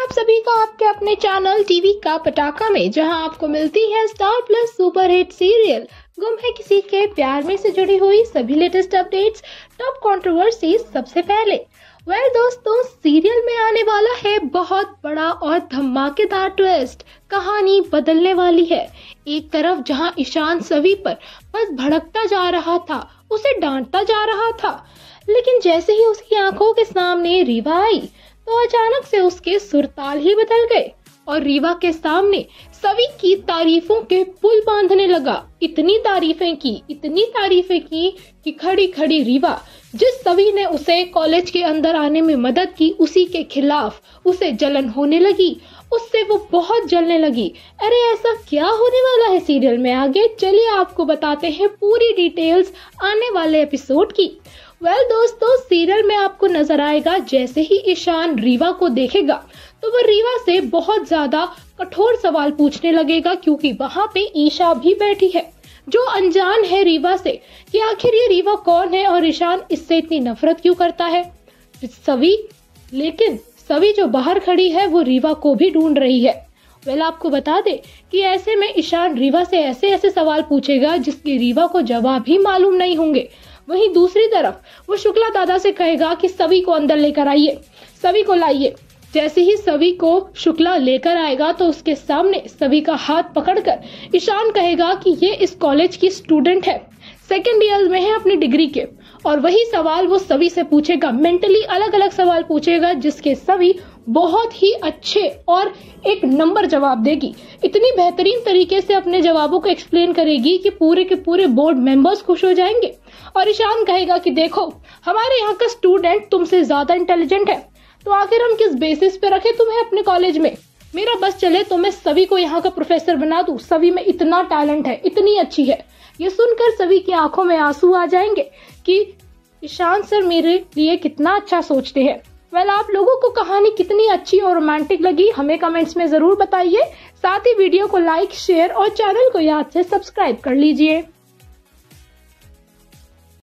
आप सभी का आपके अपने चैनल टीवी का पटाखा में, जहां आपको मिलती है Star Plus super hit serial गुम है किसी के प्यार में से जुड़ी हुई सभी लेटेस्ट अपडेट्स, टॉप कंट्रोवर्सी सबसे पहले। दोस्तों, सीरियल में आने वाला है बहुत बड़ा और धमाकेदार ट्विस्ट। कहानी बदलने वाली है। एक तरफ जहां ईशान सभी पर बस भड़कता जा रहा था, उसे डांटता जा रहा था, लेकिन जैसे ही उसकी आंखों के सामने रीवा आई तो अचानक से उसके सुरताल ही बदल गए और रीवा के सामने सभी की तारीफों के पुल बांधने लगा। इतनी तारीफें की कि खड़ी खड़ी रीवा, जिस सभी ने उसे कॉलेज के अंदर आने में मदद की, उसी के खिलाफ उसे जलन होने लगी, उससे वो बहुत जलने लगी। अरे ऐसा क्या होने वाला है सीरियल में आगे, चलिए आपको बताते हैं पूरी डिटेल्स आने वाले एपिसोड की। दोस्तों, सीरियल में आपको नजर आएगा जैसे ही ईशान रीवा को देखेगा तो वो रीवा से बहुत ज्यादा कठोर सवाल पूछने लगेगा, क्योंकि वहाँ पे ईशा भी बैठी है जो अनजान है रीवा से कि आखिर ये रीवा कौन है और ईशान इससे इतनी नफरत क्यों करता है। लेकिन सभी जो बाहर खड़ी है वो रीवा को भी ढूंढ रही है। आपको बता दे कि ऐसे में ईशान रीवा से ऐसे ऐसे सवाल पूछेगा जिसके रीवा को जवाब भी मालूम नहीं होंगे। वहीं दूसरी तरफ वो शुक्ला दादा से कहेगा कि सभी को अंदर लेकर आइए, सभी को लाइए। जैसे ही सभी को शुक्ला लेकर आएगा तो उसके सामने सभी का हाथ पकड़कर ईशान कहेगा कि ये इस कॉलेज की स्टूडेंट है, सेकेंड ईयर में है अपनी डिग्री के, और वही सवाल वो सभी से पूछेगा। मेंटली अलग अलग सवाल पूछेगा जिसके सभी बहुत ही अच्छे और एक नंबर जवाब देगी। इतनी बेहतरीन तरीके से अपने जवाबों को एक्सप्लेन करेगी कि पूरे के पूरे बोर्ड मेंबर्स खुश हो जाएंगे। और ईशान कहेगा कि देखो, हमारे यहाँ का स्टूडेंट तुमसे ज्यादा इंटेलिजेंट है, तो आखिर हम किस बेसिस पे रखे तुम्हें अपने कॉलेज में। मेरा बस चले तो मैं सभी को यहाँ का प्रोफेसर बना दूं, सभी में इतना टैलेंट है, इतनी अच्छी है। ये सुनकर सभी की आंखों में आंसू आ जाएंगे कि ईशान सर मेरे लिए कितना अच्छा सोचते हैं। आप लोगों को कहानी कितनी अच्छी और रोमांटिक लगी हमें कमेंट्स में जरूर बताइए। साथ ही वीडियो को लाइक, शेयर और चैनल को याद से सब्सक्राइब कर लीजिए।